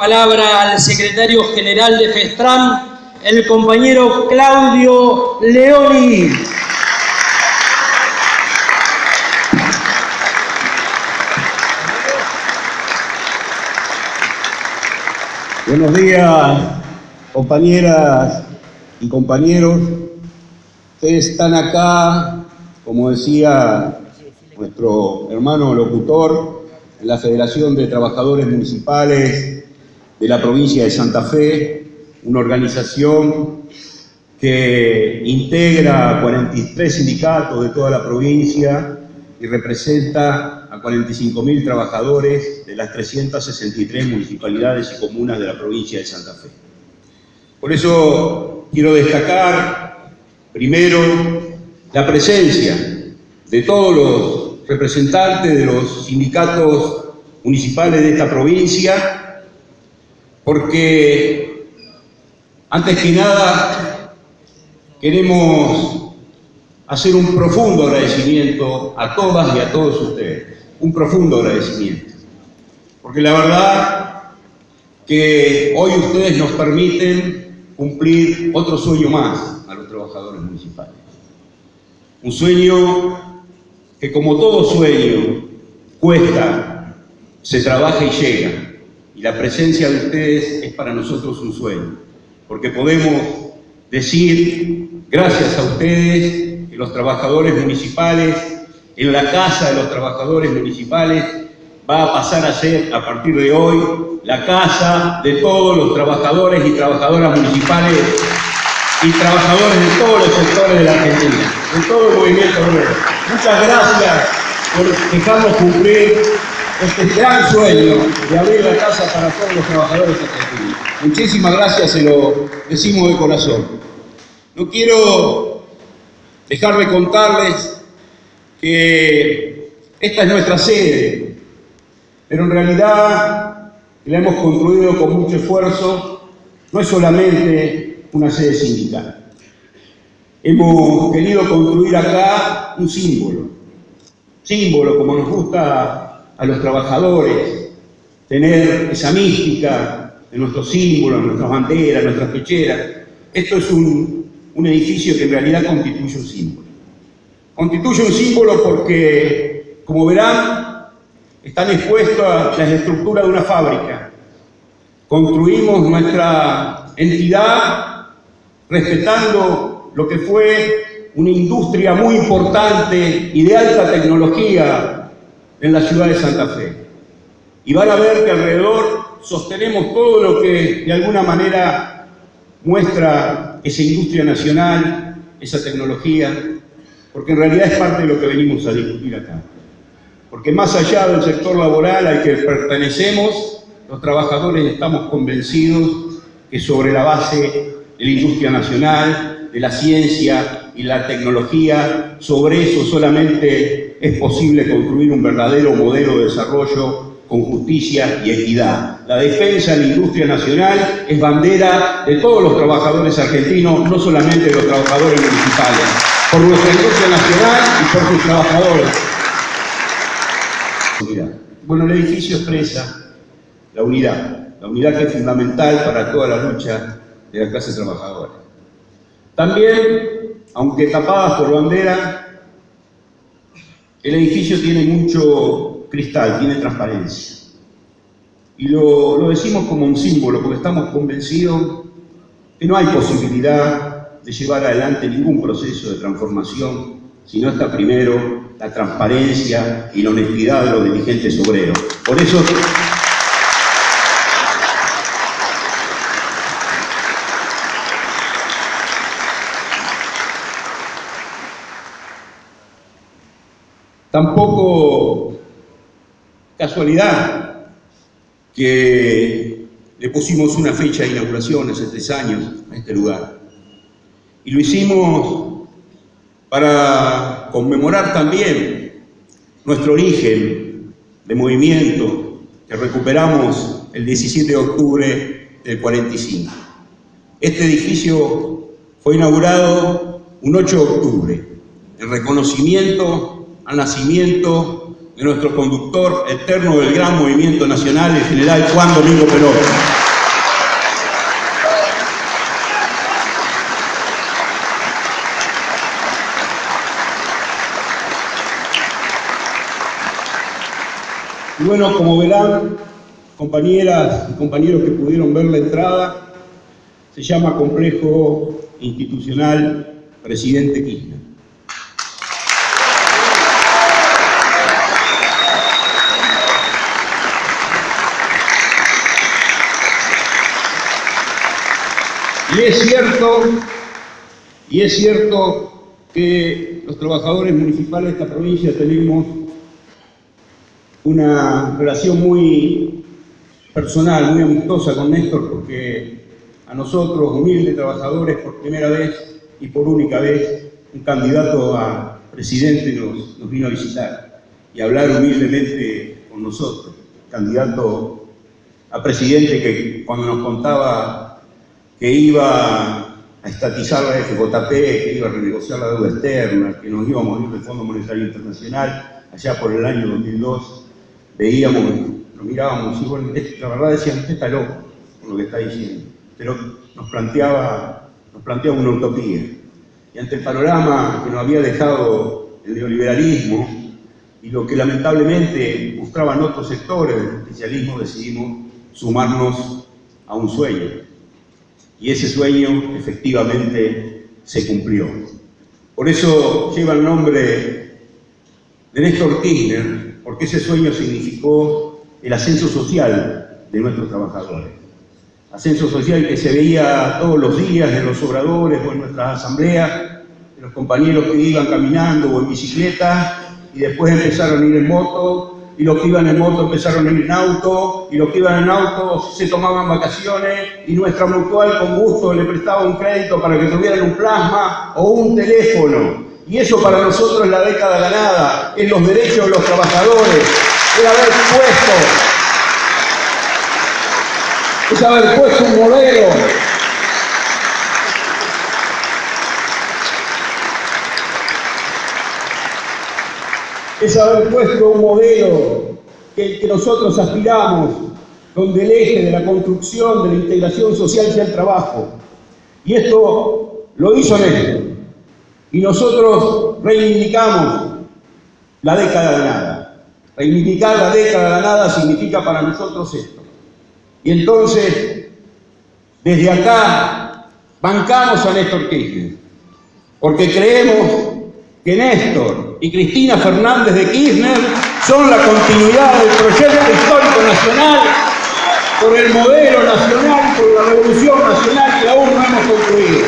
palabra al secretario general de FESTRAM, el compañero Claudio Leoni. Buenos días, compañeras y compañeros. Ustedes están acá, como decía nuestro hermano locutor, en la Federación de Trabajadores Municipales de la provincia de Santa Fe, una organización que integra a 43 sindicatos de toda la provincia y representa a 45.000 trabajadores de las 363 municipalidades y comunas de la provincia de Santa Fe. Por eso quiero destacar, primero, la presencia de todos los representantes de los sindicatos municipales de esta provincia, porque, antes que nada, queremos hacer un profundo agradecimiento a todas y a todos ustedes, un profundo agradecimiento, porque la verdad que hoy ustedes nos permiten cumplir otro sueño más a los trabajadores municipales. Un sueño que, como todo sueño, cuesta, se trabaja y llega, y la presencia de ustedes es para nosotros un sueño, porque podemos decir, gracias a ustedes, que los trabajadores municipales, en la Casa de los Trabajadores Municipales, va a pasar a ser, a partir de hoy, la casa de todos los trabajadores y trabajadoras municipales y trabajadores de todos los sectores de la Argentina, de todo el movimiento obrero. Muchas gracias por dejarnos cumplir este gran sueño de abrir la casa para todos los trabajadores argentinos. Muchísimas gracias, se lo decimos de corazón. No quiero dejar de contarles que esta es nuestra sede, pero en realidad la hemos construido con mucho esfuerzo. No es solamente una sede sindical. Hemos querido construir acá un símbolo, como nos gusta a los trabajadores, tener esa mística de nuestros símbolos, nuestras banderas, nuestras pecheras. Esto es un edificio que en realidad constituye un símbolo. Constituye un símbolo porque, como verán, están expuestas las estructuras de una fábrica. Construimos nuestra entidad respetando lo que fue una industria muy importante y de alta tecnología en la ciudad de Santa Fe. Y van a ver que alrededor sostenemos todo lo que de alguna manera muestra esa industria nacional, esa tecnología, porque en realidad es parte de lo que venimos a discutir acá. Porque más allá del sector laboral al que pertenecemos, los trabajadores estamos convencidos que sobre la base de la industria nacional, de la ciencia y la tecnología, sobre eso solamente es posible construir un verdadero modelo de desarrollo con justicia y equidad. La defensa de la industria nacional es bandera de todos los trabajadores argentinos, no solamente de los trabajadores municipales, por nuestra industria nacional y por sus trabajadores. Bueno, el edificio expresa la unidad que es fundamental para toda la lucha de la clase trabajadora. También, aunque tapadas por bandera, el edificio tiene mucho cristal, tiene transparencia. Y lo decimos como un símbolo, porque estamos convencidos que no hay posibilidad de llevar adelante ningún proceso de transformación si no está primero la transparencia y la honestidad de los dirigentes obreros. Por eso tampoco casualidad que le pusimos una fecha de inauguración hace 3 años a este lugar. Y lo hicimos para conmemorar también nuestro origen de movimiento que recuperamos el 17 de octubre del 45. Este edificio fue inaugurado un 8 de octubre, en reconocimiento al nacimiento de nuestro conductor eterno del gran movimiento nacional, el general Juan Domingo Perón. Y bueno, como verán, compañeras y compañeros que pudieron ver la entrada, se llama Complejo Institucional Presidente Kirchner. Y es cierto que los trabajadores municipales de esta provincia tenemos una relación muy personal, muy amistosa con Néstor, porque a nosotros, humildes trabajadores, por primera vez y por única vez, un candidato a presidente nos vino a visitar y a hablar humildemente con nosotros. Candidato a presidente que cuando nos contaba que iba a estatizar la FJP, que iba a renegociar la deuda externa, que nos íbamos a ir del Fondo Monetario Internacional allá por el año 2002, veíamos, nos mirábamos y bueno, la verdad decían, usted está loco por lo que está diciendo, pero nos planteaba una utopía. Y ante el panorama que nos había dejado el neoliberalismo y lo que lamentablemente buscaban otros sectores del especialismo, decidimos sumarnos a un sueño. Y ese sueño efectivamente se cumplió. Por eso lleva el nombre de Néstor Kirchner, porque ese sueño significó el ascenso social de nuestros trabajadores. Ascenso social que se veía todos los días en los obradores o en nuestras asambleas, de los compañeros que iban caminando o en bicicleta y después empezaron a ir en moto, y los que iban en moto empezaron a ir en auto, y los que iban en auto se tomaban vacaciones, y nuestra mutual con gusto le prestaba un crédito para que tuvieran un plasma o un teléfono. Y eso para nosotros es la década ganada, es los derechos de los trabajadores, es haber puesto un modelo. Es haber puesto un modelo que nosotros aspiramos, donde el eje de la construcción, de la integración social sea el trabajo. Y esto lo hizo Néstor. Y nosotros reivindicamos la década ganada. Reivindicar la década ganada significa para nosotros esto. Y entonces, desde acá, bancamos a Néstor Kirchner, porque creemos que Néstor y Cristina Fernández de Kirchner son la continuidad del proyecto histórico nacional, por el modelo nacional, por la revolución nacional que aún no hemos concluido.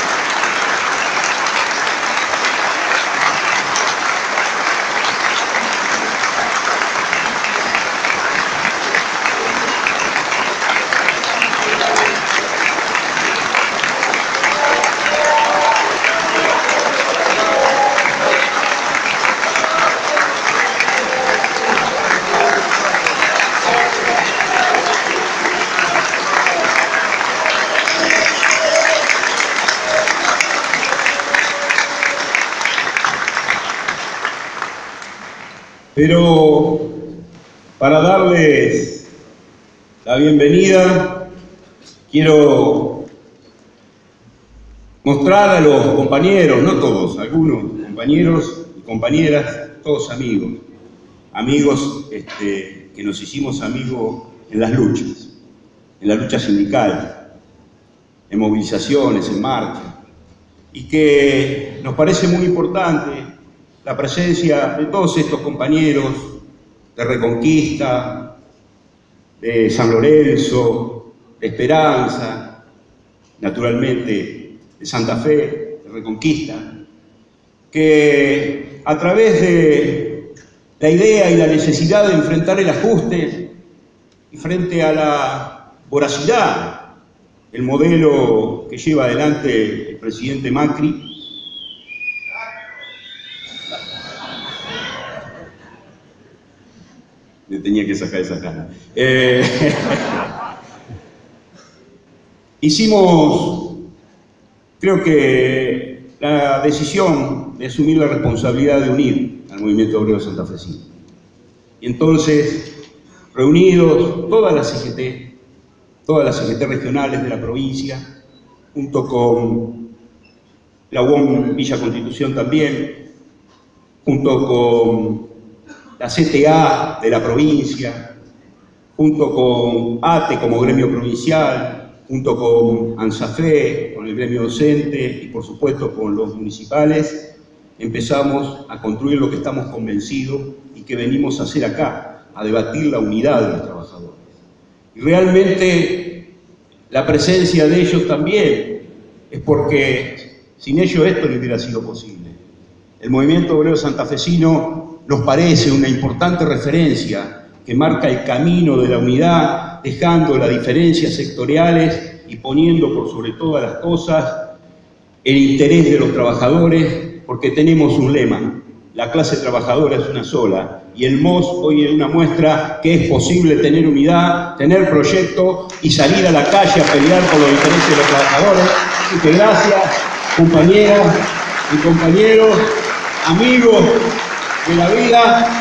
Pero para darles la bienvenida, quiero mostrar a los compañeros, no todos, algunos compañeros y compañeras, todos amigos que nos hicimos amigos en las luchas, en la lucha sindical, en movilizaciones, en marcha, y que nos parece muy importante la presencia de todos estos compañeros de Reconquista, de San Lorenzo, de Esperanza, naturalmente de Santa Fe, de Reconquista, que a través de la idea y la necesidad de enfrentar el ajuste y frente a la voracidad, el modelo que lleva adelante el presidente Macri, le tenía que sacar esa cara. Hicimos, creo que, la decisión de asumir la responsabilidad de unir al movimiento obrero santafesino. Y entonces, reunidos todas las CGT regionales de la provincia, junto con la UOM Villa Constitución también, junto con la CTA de la provincia, junto con ATE como gremio provincial, junto con ANSAFE, con el gremio docente y por supuesto con los municipales, empezamos a construir lo que estamos convencidos y que venimos a hacer acá, a debatir la unidad de los trabajadores. Y realmente la presencia de ellos también es porque sin ellos esto no hubiera sido posible. El movimiento obrero santafesino nos parece una importante referencia que marca el camino de la unidad, dejando las diferencias sectoriales y poniendo por sobre todas las cosas el interés de los trabajadores, porque tenemos un lema: la clase trabajadora es una sola, y el MOS hoy es una muestra que es posible tener unidad, tener proyecto y salir a la calle a pelear por los intereses de los trabajadores. Así que gracias, compañeras y compañeros, amigos de la vida,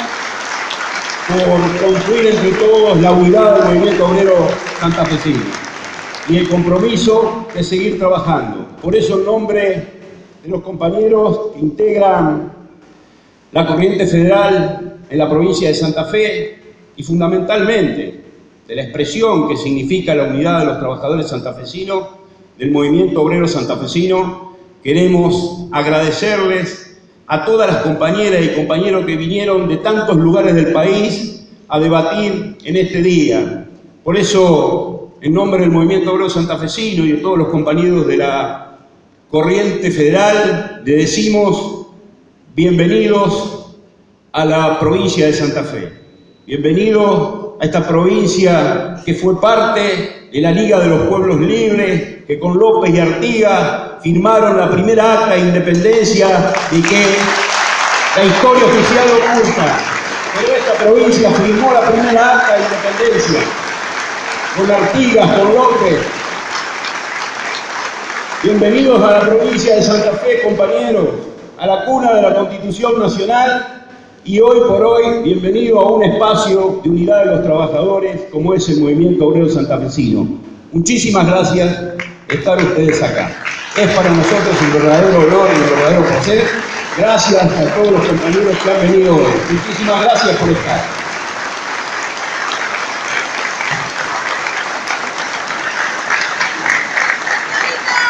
por construir entre todos la unidad del movimiento obrero santafesino y el compromiso de seguir trabajando. Por eso, en nombre de los compañeros que integran la corriente federal en la provincia de Santa Fe y fundamentalmente de la expresión que significa la unidad de los trabajadores santafesinos del movimiento obrero santafesino, queremos agradecerles a todas las compañeras y compañeros que vinieron de tantos lugares del país a debatir en este día. Por eso, en nombre del movimiento obrero santafesino y de todos los compañeros de la corriente federal, le decimos bienvenidos a la provincia de Santa Fe. Bienvenidos a esta provincia que fue parte de la Liga de los Pueblos Libres, que con López y Artigas firmaron la primera acta de independencia y que la historia oficial oculta. Pero esta provincia firmó la primera acta de independencia con Artigas, con López. Bienvenidos a la provincia de Santa Fe, compañeros, a la cuna de la Constitución Nacional, y hoy por hoy, bienvenido a un espacio de unidad de los trabajadores como es el movimiento obrero santafesino. Muchísimas gracias por estar ustedes acá. Es para nosotros un verdadero honor y un verdadero placer. Gracias a todos los compañeros que han venido hoy. Muchísimas gracias por estar.